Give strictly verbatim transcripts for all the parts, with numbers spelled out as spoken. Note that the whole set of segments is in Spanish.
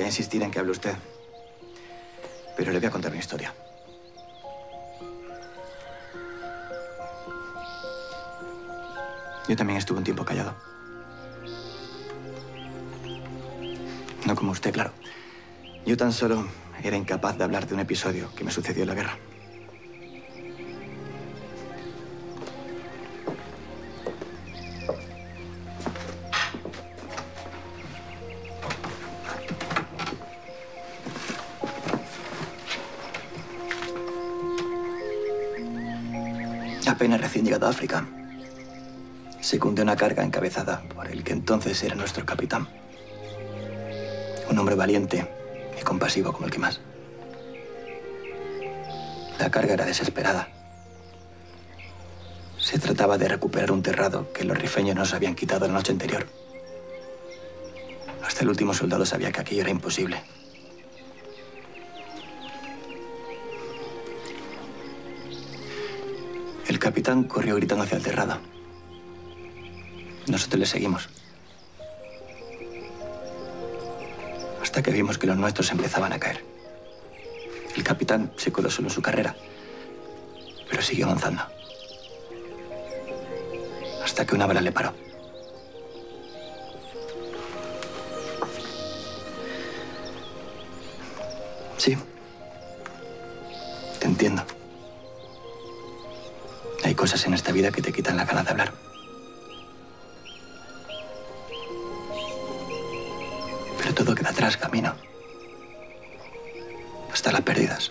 insistir en que hable usted. Pero le voy a contar mi historia. Yo también estuve un tiempo callado. No como usted, claro. Yo tan solo era incapaz de hablar de un episodio que me sucedió en la guerra. Apenas recién llegado a África, secundé una carga encabezada por el que entonces era nuestro capitán. Un hombre valiente y compasivo como el que más. La carga era desesperada. Se trataba de recuperar un terrado que los rifeños nos habían quitado la noche anterior. Hasta el último soldado sabía que aquello era imposible. El capitán corrió gritando hacia el terrado. Nosotros le seguimos. Hasta que vimos que los nuestros empezaban a caer. El capitán se coló solo en su carrera, pero siguió avanzando. Hasta que una bala le paró. Sí. Te entiendo. Hay cosas en esta vida que te quitan la gana de hablar. Pero todo queda atrás, camino. Hasta las pérdidas.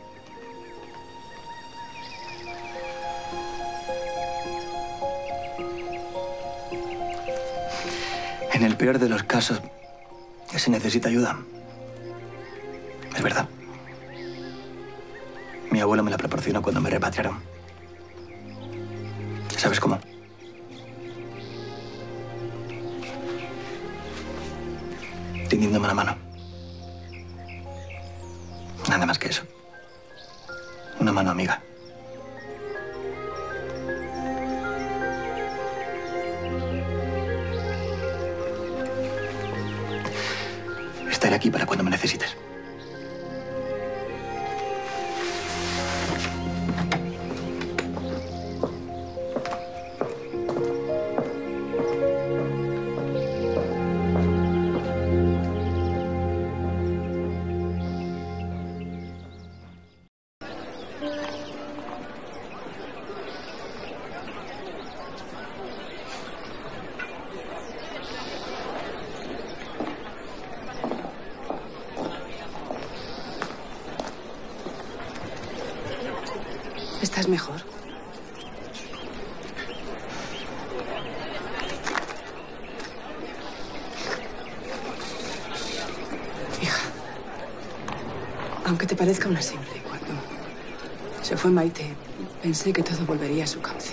En el peor de los casos, se necesita ayuda. Es verdad. Mi abuelo me la proporcionó cuando me repatriaron. ¿Sabes cómo? Tendiéndome la mano. Nada más que eso. Una mano amiga. Estaré aquí para cuando me necesites. ¿Estás mejor? Hija, aunque te parezca una simple, cuando se fue Maite, pensé que todo volvería a su cauce.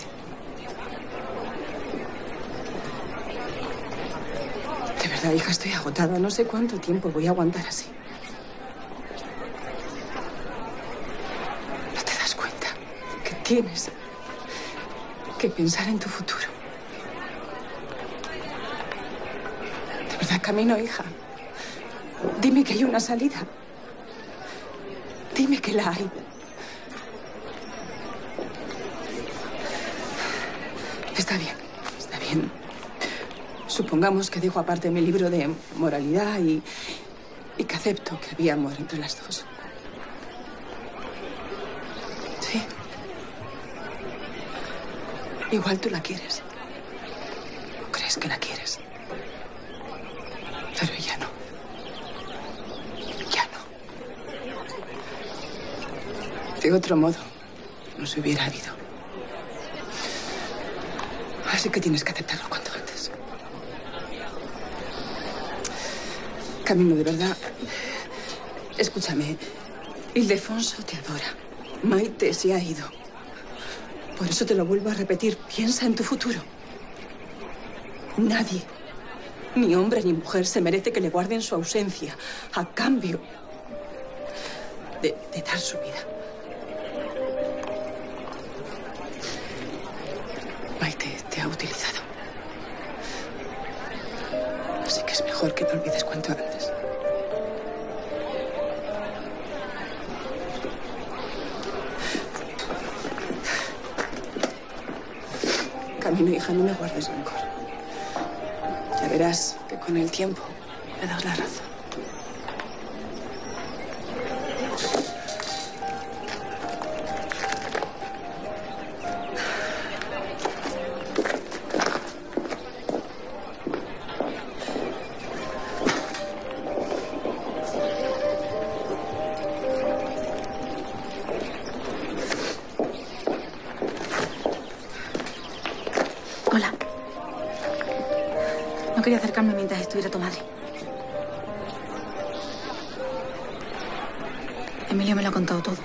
De verdad, hija, estoy agotada. No sé cuánto tiempo voy a aguantar así. Tienes que pensar en tu futuro. De verdad, camino, hija. Dime que hay una salida. Dime que la hay. Está bien, está bien. Supongamos que dejo aparte mi libro de moralidad y, y que acepto que había amor entre las dos. Sí. Igual tú la quieres. ¿O crees que la quieres? Pero ella no. Ya no. De otro modo, no se hubiera habido. Así que tienes que aceptarlo cuanto antes. Camino, de verdad. Escúchame. Ildefonso te adora. Maite se ha ido. Por eso te lo vuelvo a repetir. Piensa en tu futuro. Nadie, ni hombre ni mujer, se merece que le guarden su ausencia a cambio de, de dar su vida. Maite te ha utilizado. Así que es mejor que te olvides cuanto antes. Camino, hija, no me guardes rencor. Ya verás que con el tiempo me das la razón. Hola. No quería acercarme mientras estuviera tu madre. Emilio me lo ha contado todo.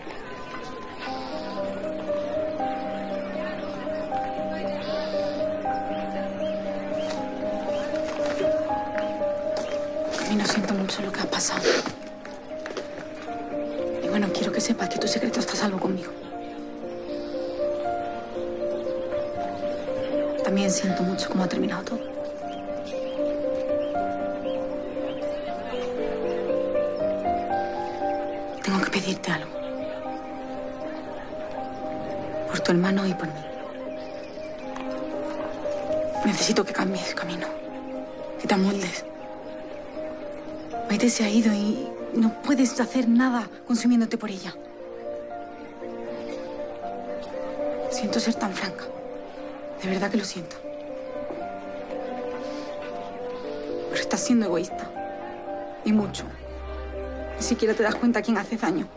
Camino, siento mucho lo que ha pasado. Y bueno, quiero que sepas que tu secreto está a salvo conmigo. También siento mucho cómo ha terminado todo. Tengo que pedirte algo. Por tu hermano y por mí. Necesito que cambies, Camino. Que te amoldes. Maite se ha ido y no puedes hacer nada consumiéndote por ella. Siento ser tan franca. De verdad que lo siento. Pero estás siendo egoísta. Y mucho. Ni siquiera te das cuenta a quién hace daño.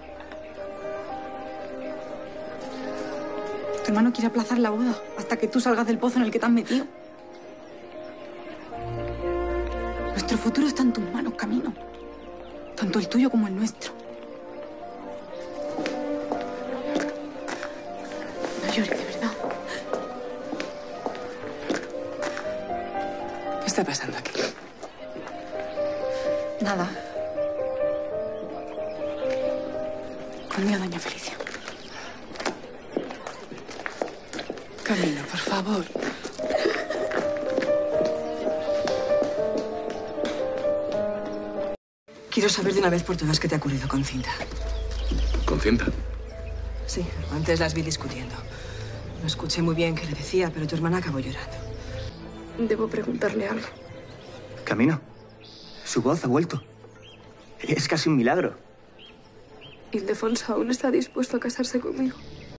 Tu hermano quiere aplazar la boda hasta que tú salgas del pozo en el que te has metido. Nuestro futuro está en tus manos, Camino. Tanto el tuyo como el nuestro. No llores, de verdad. ¿Qué está pasando aquí? Nada. Conmigo, doña Felicia. Camino, por favor. Quiero saber de una vez por todas qué te ha ocurrido con Cinta. ¿Con Cinta? Sí, antes las vi discutiendo. No escuché muy bien qué le decía, pero tu hermana acabó llorando. Debo preguntarle algo. Camino, su voz ha vuelto. Es casi un milagro. Ildefonso aún está dispuesto a casarse conmigo.